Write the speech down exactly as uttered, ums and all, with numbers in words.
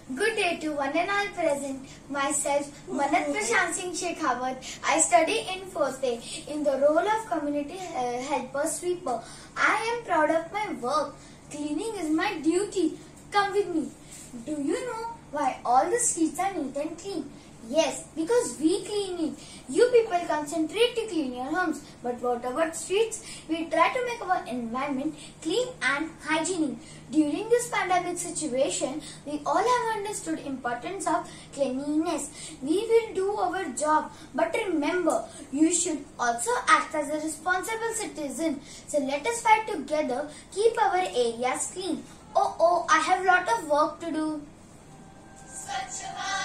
Good day to one and all present. Myself, Manat Prashant Singh Shekhawat. I study in fourth A in the role of community helper sweeper. I am proud of my work. Cleaning is my duty. Come with me. Do you know why all the streets are neat and clean? Yes, because we clean it. You people concentrate to clean your homes. But what about streets? We try to make our environment clean and hygienic. During this pandemic situation, we all have understood importance of cleanliness. We will do our job. But remember, you should also act as a responsible citizen. So let us fight together. Keep our areas clean. Oh, oh, I have lot of work to do. Swachh